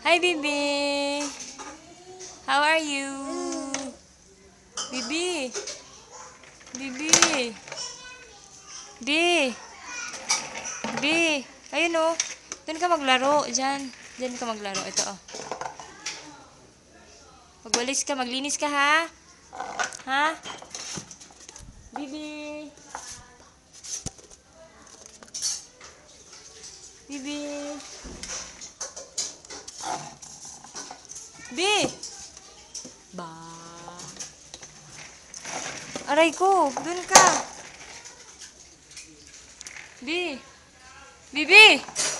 Hi, Bibi. How are you? Bibi. Bibi. Bi. Bi. Ayun oh. Doon ka maglaro. Diyan. Diyan ka maglaro. Ito oh. Magwalis ka. Maglinis ka ha? Ha? Bibi. Bibi. Bi. Ba. Aray ko. Doon ka. Bi. Bibi.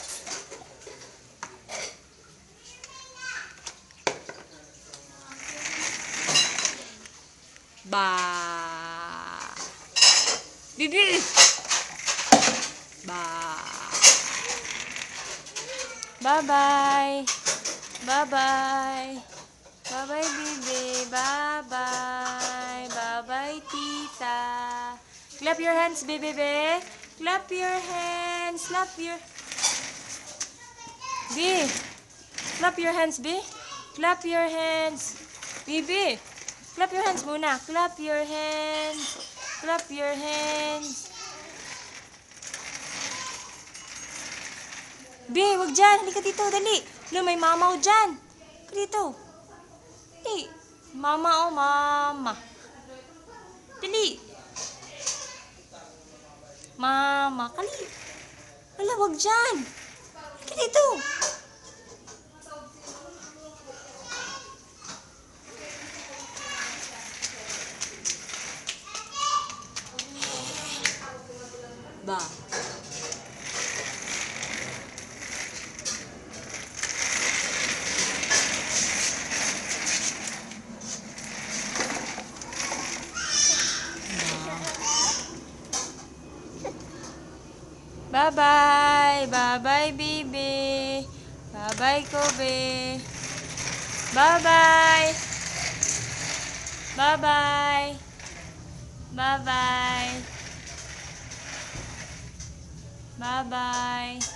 Ba. Bibi. Ba. Bye-bye. Bye-bye. Bye-bye, Bibi. Bye-bye. Bye-bye, Tita. Clap your hands, Bibi. Clap your hands. Clap your... Bi. Clap your hands, Bi. Clap your hands. Bibi. Clap your hands muna. Clap your hands. Clap your hands. Bi, wag dyan. Halika dito, dali. Lo, may mama o dyan. Halika dito. Dali. Mama o mama. Dali. Mama, kali. Wala, wag dyan. Halika dito. Ba. Bye-bye. Bye-bye, Bibi. Bye-bye, Kobe. Bye-bye. Bye-bye. Bye-bye. Bye-bye.